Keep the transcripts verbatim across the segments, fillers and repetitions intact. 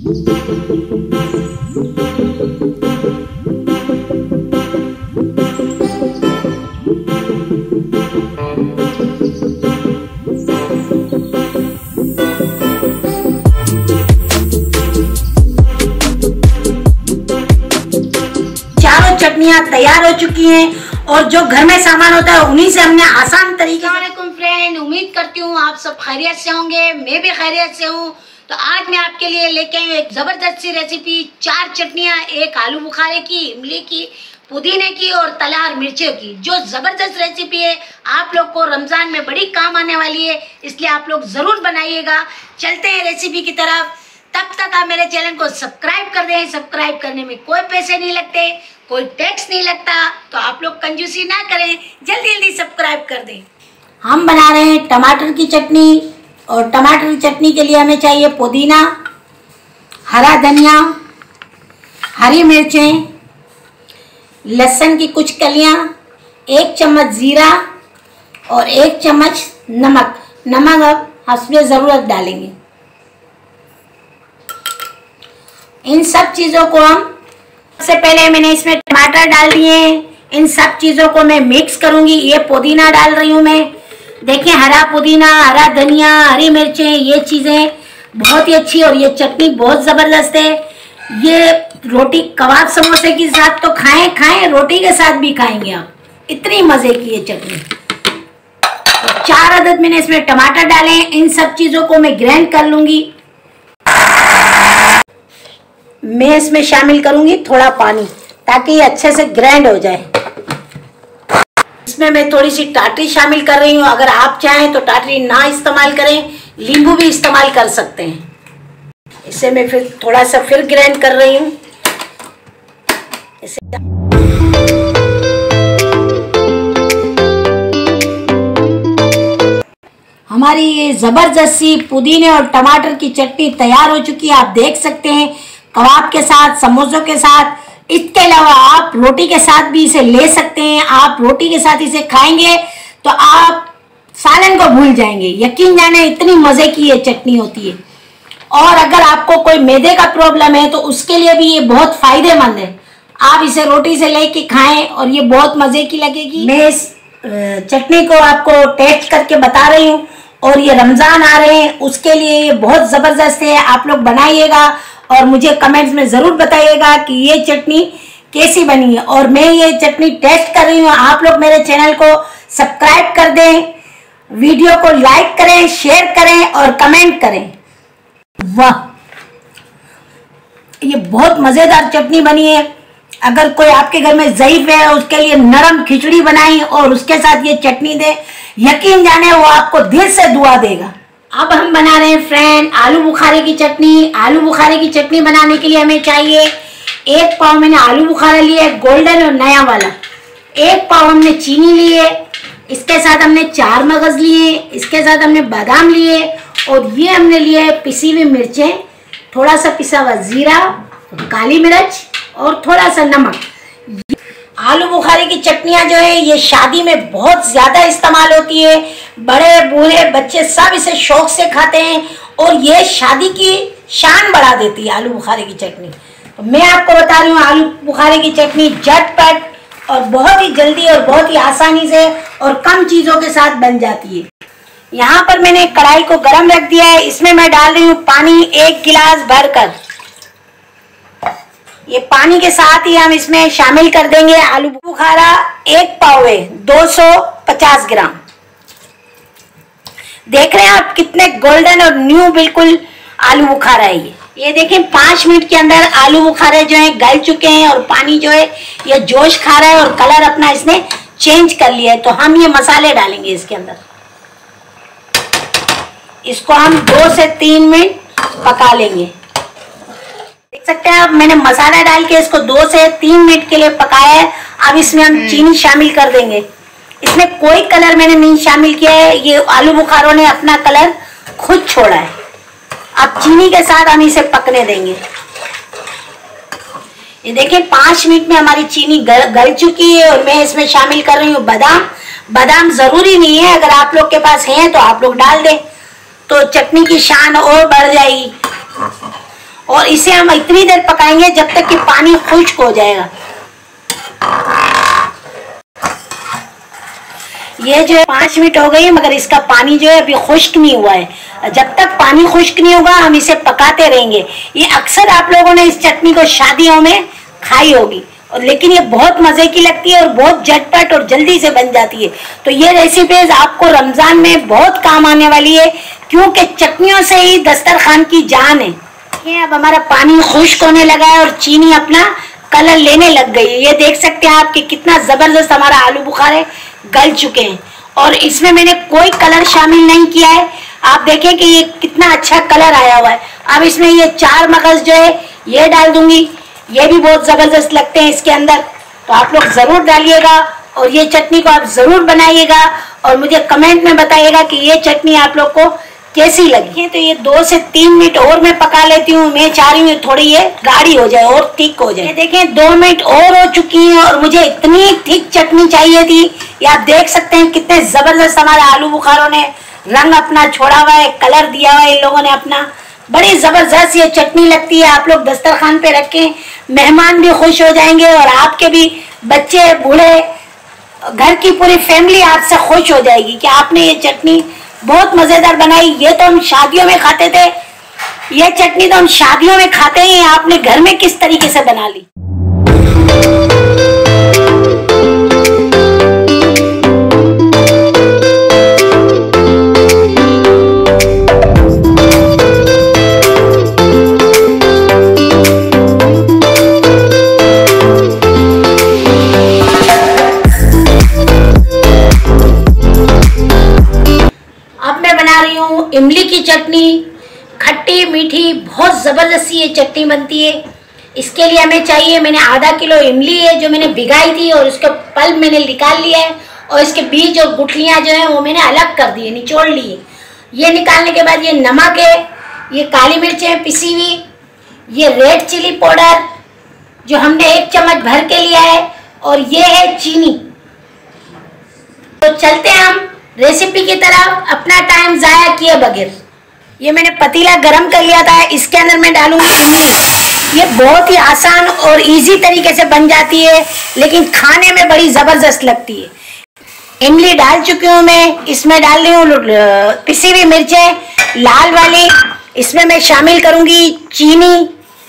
चटनियाँ तैयार हो चुकी हैं और जो घर में सामान होता है उन्हीं से हमने आसान तरीके से। फ्रेंड, उम्मीद करती हूँ आप सब खैरियत से होंगे, मैं भी खैरियत से हूँ। तो आज मैं आपके लिए लेके आई हूँ एक जबरदस्त सी रेसिपी, चार चटनियाँ, एक आलू बुखारे की, इमली की, पुदीने की और तलार मिर्चों की। जो जबरदस्त रेसिपी है, आप लोग को रमजान में बड़ी काम आने वाली है, इसलिए आप लोग जरूर बनाइएगा। चलते हैं रेसिपी की तरफ। तब तक आप मेरे चैनल को सब्सक्राइब कर दें। सब्सक्राइब करने में कोई पैसे नहीं लगते, कोई टैक्स नहीं लगता, तो आप लोग कंजूसी ना करें, जल्दी जल्दी सब्सक्राइब कर दें। हम बना रहे हैं टमाटर की चटनी, और टमाटर की चटनी के लिए हमें चाहिए पुदीना, हरा धनिया, हरी मिर्चें, लहसुन की कुछ कलियां, एक चम्मच जीरा और एक चम्मच नमक। नमक अब हस्बे ज़रूरत डालेंगे। इन सब चीज़ों को हम, सबसे पहले मैंने इसमें टमाटर डाल दिए। इन सब चीज़ों को मैं मिक्स करूंगी। ये पुदीना डाल रही हूँ मैं, देखिए हरा पुदीना, हरा धनिया, हरी मिर्चें, ये चीज़ें बहुत ही अच्छी, और ये चटनी बहुत ज़बरदस्त है। ये रोटी कबाब समोसे के साथ तो खाएं खाएं रोटी के साथ भी खाएंगे आप, इतनी मज़े की ये चटनी। तो चार अदद मैंने इसमें टमाटर डाले। इन सब चीज़ों को मैं ग्राइंड कर लूँगी। मैं इसमें शामिल करूंगी थोड़ा पानी, ताकि ये अच्छे से ग्राइंड हो जाए। इसमें मैं थोड़ी सी टाटरी शामिल कर रही हूँ। अगर आप चाहें तो टाटरी ना इस्तेमाल करें, नींबू भी इस्तेमाल कर सकते हैं। इसे मैं फिर थोड़ा सा फिर ग्राइंड कर रही हूँ। इसे हमारी ये जबरदस्त सी पुदीने और टमाटर की चटनी तैयार हो चुकी है। आप देख सकते हैं, कबाब के साथ, समोसों के साथ, इसके अलावा आप रोटी के साथ भी इसे ले सकते हैं। आप रोटी के साथ इसे खाएंगे तो आप सालन को भूल जाएंगे। यकीन जाने इतनी मज़े की ये चटनी होती है। और अगर आपको कोई मैदे का प्रॉब्लम है तो उसके लिए भी ये बहुत फायदेमंद है। आप इसे रोटी से लेके खाएं और ये बहुत मज़े की लगेगी। मैं इस चटनी को आपको टेस्ट करके बता रही हूँ, और ये रमज़ान आ रहे हैं उसके लिए ये बहुत ज़बरदस्त है। आप लोग बनाइएगा और मुझे कमेंट्स में ज़रूर बताइएगा कि ये चटनी कैसी बनी है। और मैं ये चटनी टेस्ट कर रही हूँ। आप लोग मेरे चैनल को सब्सक्राइब कर दें, वीडियो को लाइक करें, शेयर करें और कमेंट करें। वाह, ये बहुत मज़ेदार चटनी बनी है। अगर कोई आपके घर में ज़ईफ़ है, उसके लिए नरम खिचड़ी बनाई और उसके साथ ये चटनी दे, यकीन जाने वो आपको दिल से दुआ देगा। अब हम बना रहे हैं फ्रेंड आलू बुखारे की चटनी। आलू बुखारे की चटनी बनाने के लिए हमें चाहिए एक पाव मैंने आलू बुखारा लिया है, गोल्डन और नया वाला। एक पाव हमने चीनी लिए, इसके साथ हमने चार मगज लिए, इसके साथ हमने बादाम लिए, और ये हमने लिए पिसी हुई मिर्चें, थोड़ा सा पिसा हुआ जीरा, काली मिर्च और थोड़ा सा नमक। आलू बुखारे की चटनियाँ जो है ये शादी में बहुत ज़्यादा इस्तेमाल होती है। बड़े बूढ़े बच्चे सब इसे शौक से खाते हैं, और ये शादी की शान बढ़ा देती है आलू बुखारे की चटनी। तो मैं आपको बता रही हूँ, आलू बुखारे की चटनी झटपट और बहुत ही जल्दी और बहुत ही आसानी से और कम चीज़ों के साथ बन जाती है। यहाँ पर मैंने कढ़ाई को गर्म रख दिया है। इसमें मैं डाल रही हूँ पानी एक गिलास भरकर। ये पानी के साथ ही हम इसमें शामिल कर देंगे आलू बुखारा। एक पाव है, दो सौ पचास ग्राम। देख रहे हैं आप कितने गोल्डन और न्यू बिल्कुल आलू बुखारा है ये। ये देखें, पाँच मिनट के अंदर आलू बुखारे जो है गल चुके हैं, और पानी जो है ये जोश खा रहा है और कलर अपना इसने चेंज कर लिया है। तो हम ये मसाले डालेंगे इसके अंदर। इसको हम दो से तीन मिनट पका लेंगे। देख सकते हैं आप, मैंने मसाला डाल के इसको दो से तीन मिनट के लिए पकाया है। अब इसमें हम चीनी शामिल कर देंगे। इसमें कोई कलर मैंने नहीं शामिल किया है, ये आलू बुखारों ने अपना कलर खुद छोड़ा है। अब चीनी के साथ हम इसे पकने देंगे। ये देखें, पाँच मिनट में हमारी चीनी गल, गल चुकी है, और मैं इसमें शामिल कर रही हूँ बादाम। बादाम जरूरी नहीं है, अगर आप लोग के पास हैं तो आप लोग डाल दें, तो चटनी की शान और बढ़ जाएगी। और इसे हम इतनी देर पकाएंगे जब तक कि पानी खुश्क हो जाएगा। ये जो है पाँच मिनट हो गई मगर इसका पानी जो है अभी खुश्क नहीं हुआ है। जब तक पानी खुश्क नहीं होगा हम इसे पकाते रहेंगे। ये अक्सर आप लोगों ने इस चटनी को शादियों में खाई होगी, और लेकिन ये बहुत मजे की लगती है और बहुत झटपट और जल्दी से बन जाती है। तो ये रेसिपीज आपको रमजान में बहुत काम आने वाली है, क्योंकि चटनियों से ही दस्तरखान की जान है। ये अब हमारा पानी खुश्क होने लगा है और चीनी अपना कलर लेने लग गई है। ये देख सकते हैं आप कि कितना जबरदस्त हमारा आलू बुखारे गल चुके हैं, और इसमें मैंने कोई कलर शामिल नहीं किया है। आप देखें कि ये कितना अच्छा कलर आया हुआ है। अब इसमें ये चार मगज जो है ये डाल दूंगी, ये भी बहुत जबरदस्त लगते हैं इसके अंदर, तो आप लोग जरूर डालिएगा और ये चटनी को आप जरूर बनाइएगा और मुझे कमेंट में बताइएगा कि ये चटनी आप लोग को कैसी लगी है। तो ये दो से तीन मिनट और मैं पका लेती हूँ। मैं चाह रही हूँ थोड़ी ये गाढ़ी हो जाए और थिक हो जाए। देखें दो मिनट और हो चुकी है और मुझे इतनी थिक चटनी चाहिए थी। ये आप देख सकते हैं कितने जबरदस्त हमारे आलू बुखारों ने रंग अपना छोड़ा हुआ है, कलर दिया हुआ है इन लोगों ने अपना। बड़ी जबरदस्त ये चटनी लगती है। आप लोग दस्तरखान पे रखें, मेहमान भी खुश हो जाएंगे और आपके भी बच्चे बूढ़े घर की पूरी फैमिली आपसे खुश हो जाएगी कि आपने ये चटनी बहुत मजेदार बनाई। ये तो हम शादियों में खाते थे, ये चटनी तो हम शादियों में खाते हैं, आपने घर में किस तरीके से बना ली। इमली की चटनी खट्टी मीठी बहुत ज़बरदस्ती ये चटनी बनती है। इसके लिए हमें चाहिए, मैंने आधा किलो इमली है जो मैंने भिगाई थी और उसका पल्प मैंने निकाल लिया है, और इसके बीज और गुठलियाँ जो हैं वो मैंने अलग कर दी है, निचोड़ ली है। ये निकालने के बाद ये नमक है, ये काली मिर्चें पिसी हुई, ये रेड चिली पाउडर जो हमने एक चम्मच भर के लिया है, और ये है चीनी। तो चलते हैं हम रेसिपी की तरफ अपना टाइम जाया किए बगैर। ये मैंने पतीला गरम कर लिया था, इसके अंदर मैं डालूंगी इमली। ये बहुत ही आसान और इजी तरीके से बन जाती है, लेकिन खाने में बड़ी जबरदस्त लगती है। इमली डाल चुकी हूँ मैं, इसमें डाल रही हूँ पिसी हुई मिर्चें लाल वाली। इसमें मैं शामिल करूंगी चीनी।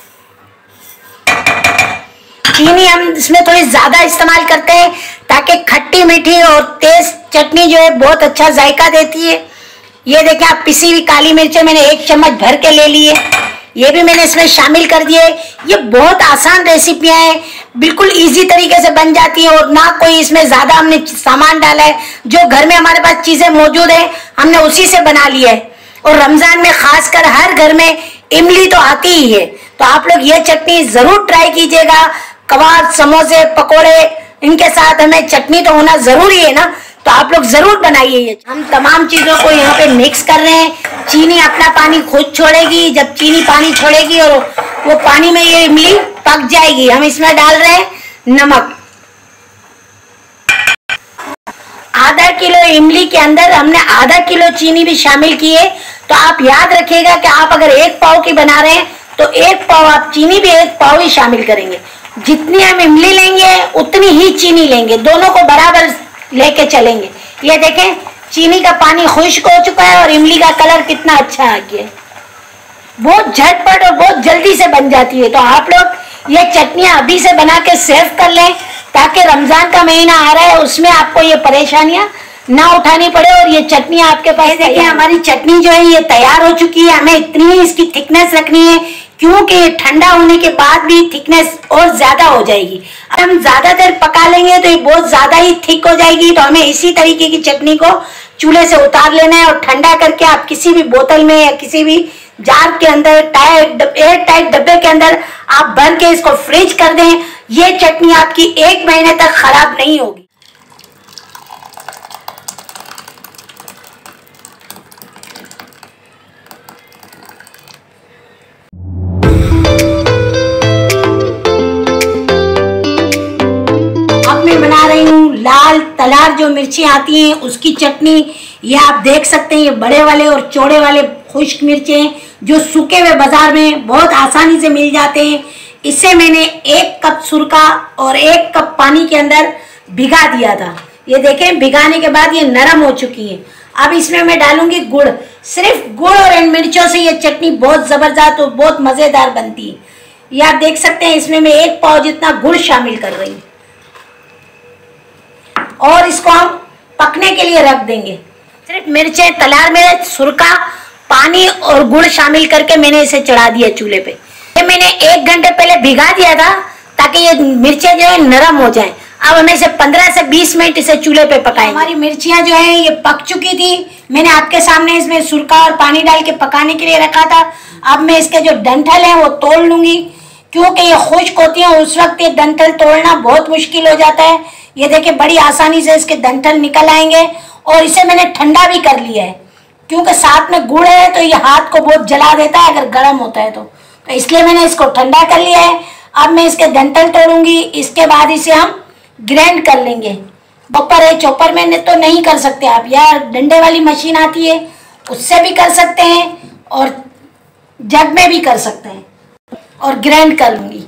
चीनी हम इसमें थोड़ी ज्यादा इस्तेमाल करते हैं ताकि खट्टी मीठी और तेज चटनी जो है बहुत अच्छा जायका देती है। ये देखिए आप पिसी हुई काली मिर्चें मैंने एक चम्मच भर के ले ली है, ये भी मैंने इसमें शामिल कर दिए। ये बहुत आसान रेसिपियां हैं, बिल्कुल इजी तरीके से बन जाती है और ना कोई इसमें ज्यादा हमने सामान डाला है। जो घर में हमारे पास चीजें मौजूद है हमने उसी से बना लिया है। और रमजान में खासकर हर घर में इमली तो आती ही है, तो आप लोग ये चटनी जरूर ट्राई कीजिएगा। कबाब, समोसे, पकोड़े, इनके साथ हमें चटनी तो होना जरूरी है ना, तो आप लोग जरूर बनाइए। ये हम तमाम चीजों को यहाँ पे मिक्स कर रहे हैं। चीनी अपना पानी खुद छोड़ेगी, जब चीनी पानी छोड़ेगी और वो पानी में ये इमली पक जाएगी। हम इसमें डाल रहे हैं नमक। आधा किलो इमली के अंदर हमने आधा किलो चीनी भी शामिल की है। तो आप याद रखिएगा कि आप अगर एक पाव की बना रहे हैं तो एक पाव आप चीनी भी एक पाव ही शामिल करेंगे। जितनी हम इमली लेंगे उतनी ही चीनी लेंगे, दोनों को बराबर लेके चलेंगे। ये देखें चीनी का पानी खुश्क हो चुका है और इमली का कलर कितना अच्छा आ गया है। बहुत झटपट और बहुत जल्दी से बन जाती है। तो आप लोग ये चटनियां अभी से बना के सेव कर लें ताकि रमजान का महीना आ रहा है उसमें आपको ये परेशानियां ना उठानी पड़े और ये चटनियां आपके पास। देखिए हमारी चटनी जो है ये तैयार हो चुकी है। हमें इतनी ही इसकी थिकनेस रखनी है क्योंकि ठंडा होने के बाद भी थिकनेस और ज्यादा हो जाएगी। हम ज्यादा देर पका लेंगे तो ये बहुत ज्यादा ही थिक हो जाएगी। तो हमें इसी तरीके की चटनी को चूल्हे से उतार लेना है और ठंडा करके आप किसी भी बोतल में या किसी भी जार के अंदर टाइट एयर टाइट डब्बे के अंदर आप भर के इसको फ्रिज कर दें। ये चटनी आपकी एक महीने तक खराब नहीं होगी। लाल तलार जो मिर्ची आती हैं उसकी चटनी। ये आप देख सकते हैं ये बड़े वाले और चौड़े वाले खुश्क मिर्चें जो सूखे हुए बाजार में बहुत आसानी से मिल जाते हैं। इसे मैंने एक कप सुरका और एक कप पानी के अंदर भिगा दिया था। ये देखें, भिगाने के बाद ये नरम हो चुकी है। अब इसमें मैं डालूंगी गुड़। सिर्फ गुड़ और इन मिर्चों से ये चटनी बहुत जबरदस्त और बहुत मजेदार बनती है। ये आप देख सकते हैं, इसमें मैं एक पाव जितना गुड़ शामिल कर रही हूँ और इसको हम पकने के लिए रख देंगे। सिर्फ मिर्चें, तलार मिर्च, सुरका, पानी और गुड़ शामिल करके मैंने इसे चढ़ा दिया चूल्हे पे। ये मैंने एक घंटे पहले भिगा दिया था ताकि ये मिर्चें जो है नरम हो जाएं। अब हमें इसे पंद्रह से बीस मिनट इसे चूल्हे पे पकाएंगे। हमारी मिर्चियां जो है ये पक चुकी थी। मैंने आपके सामने इसमें सुरका और पानी डाल के पकाने के लिए रखा था। अब मैं इसके जो डंठल है वो तोड़ लूंगी, क्योंकि ये खुश्क होती है, उस वक्त ये डंठल तोड़ना बहुत मुश्किल हो जाता है। ये देखिए, बड़ी आसानी से इसके डंठल निकल आएंगे। और इसे मैंने ठंडा भी कर लिया है, क्योंकि साथ में गुड़ है तो ये हाथ को बहुत जला देता है अगर गर्म होता है तो, तो इसलिए मैंने इसको ठंडा कर लिया है। अब मैं इसके डंठल तोड़ूंगी, इसके बाद इसे हम ग्राइंड कर लेंगे। चॉपर है, चॉपर में तो नहीं कर सकते आप, या डंडे वाली मशीन आती है उससे भी कर सकते हैं और जग में भी कर सकते हैं। और ग्राइंड कर लूंगी।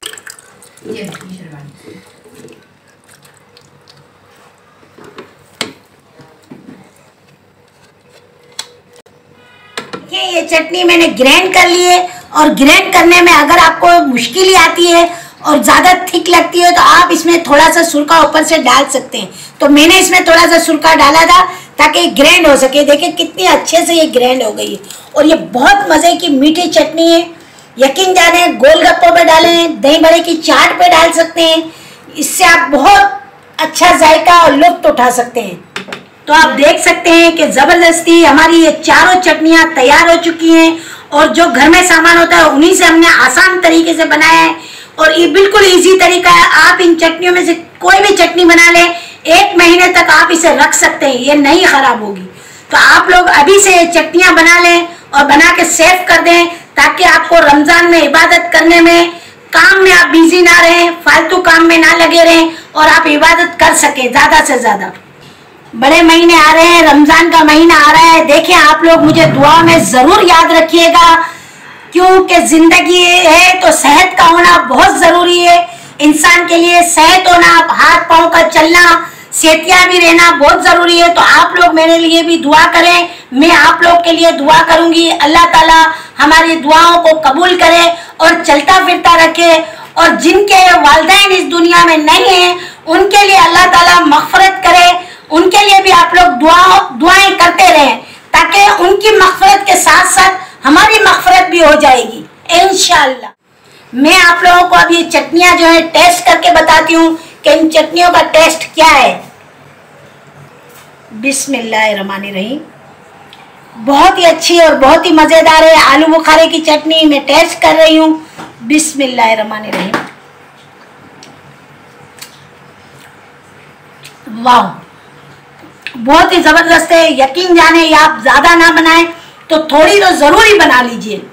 ये चटनी मैंने ग्राइंड कर ली है। और ग्राइंड करने में अगर आपको मुश्किल ही आती है और ज्यादा थिक लगती है तो आप इसमें थोड़ा सा सुरका ऊपर से डाल सकते हैं। तो मैंने इसमें थोड़ा सा सुरका डाला था ताकि ग्राइंड हो सके। देखिए कितनी अच्छे से ये ग्राइंड हो गई है और ये बहुत मजे की मीठी चटनी है। यकीन जाने, गोलगप्पों पे डालें, दही बड़े की चाट पे डाल सकते हैं। इससे आप बहुत अच्छा जायका और लुत्फ उठा सकते हैं। तो आप देख सकते हैं कि जबरदस्ती हमारी ये चारों चटनियां तैयार हो चुकी हैं और जो घर में सामान होता है उन्हीं से हमने आसान तरीके से बनाया है और ये बिल्कुल इजी तरीका है। आप इन चटनियों में से कोई भी चटनी बना लें, एक महीने तक आप इसे रख सकते हैं, ये नहीं खराब होगी। तो आप लोग अभी से ये चटनियां बना लें और बना के सेव कर दें, ताकि आपको रमजान में इबादत करने में, काम में आप बिजी ना रहें, फालतू काम में ना लगे रहें और आप इबादत कर सकें ज्यादा से ज्यादा। बड़े महीने आ रहे हैं, रमजान का महीना आ रहा है। देखिए, आप लोग मुझे दुआ में जरूर याद रखिएगा, क्योंकि जिंदगी है तो सेहत का होना बहुत जरूरी है। इंसान के लिए सेहत होना, हाथ पांव का चलना, सेहतियां भी रहना बहुत जरूरी है। तो आप लोग मेरे लिए भी दुआ करें, मैं आप लोग के लिए दुआ करूंगी। अल्लाह ताला हमारी दुआओं को कबूल करे और चलता फिरता रखे। और जिनके वालिदैन इस दुनिया में नहीं है उनके लिए अल्लाह ताला मग़फ़िरत करे, उनके लिए भी आप लोग दुआ दुआएं करते रहें, ताकि उनकी मग़फ़िरत के साथ साथ हमारी मग़फ़िरत भी हो जाएगी इंशाअल्लाह। मैं आप लोगों को अब ये चटनियां जो है टेस्ट करके बताती हूँ कि इन चटनियों का टेस्ट क्या है। बिस्मिल्लाहिर्रहमानिर्रहीम। बहुत ही अच्छी और बहुत ही मज़ेदार है आलू बुखारे की चटनी। मैं टेस्ट कर रही हूँ। बिस्मिल्लाहिर्रहमानिर्रहीम। वाह, बहुत ही जबरदस्त है। यकीन जाने, आप ज्यादा ना बनाएं तो थोड़ी तो जरूर ही बना लीजिए।